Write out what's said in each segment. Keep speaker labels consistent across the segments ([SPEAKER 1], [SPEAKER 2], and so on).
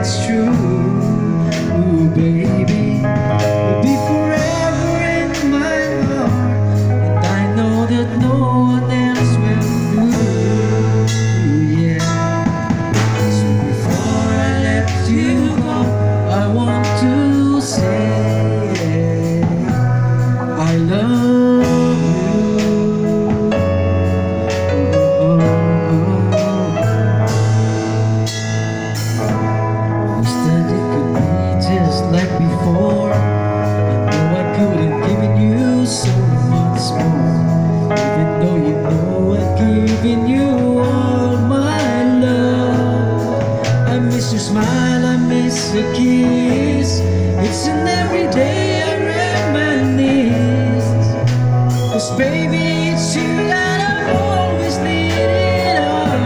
[SPEAKER 1] it's true. Ooh, baby, you'll be forever in my heart, and I know that no one else will do. Ooh, yeah. So before I let you go, I want to say I love you. Wish that it could be just like before. I know I could have given you so much more, even though you know I've given you all my love. I miss your smile, I miss your kiss. It's an everyday I reminisce. 'Cause baby, it's you that I've always needed.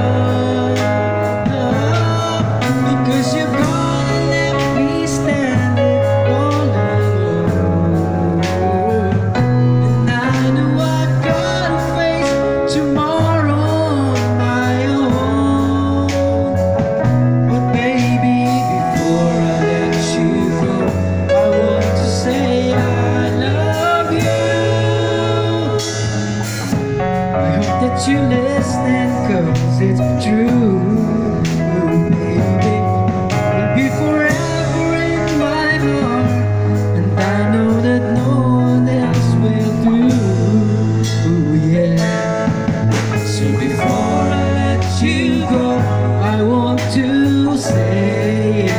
[SPEAKER 1] Because you're gonna let me standing all alone. And I know I gotta face tomorrow on my own. But baby, before I let you go, I want to say I love you. I hope that you listen, 'cause it's true. Ooh, baby, you'll be forever in my heart, and I know that no one else will do. Ooh, yeah. So before I let you go, I want to say,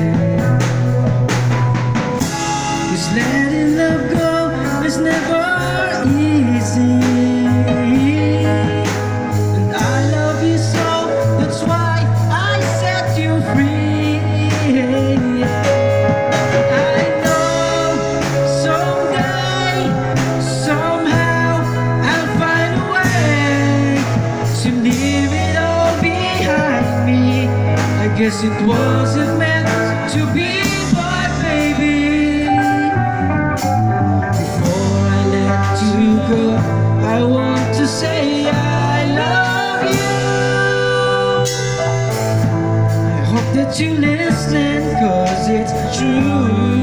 [SPEAKER 1] cause letting love go is never easy. And I love you so, that's why I set you free. I know someday, somehow, I'll find a way to leave it all behind me. I guess it wasn't meant to be, but baby, before I let you go, I want to say I love you. I hope that you listen, 'cause it's true.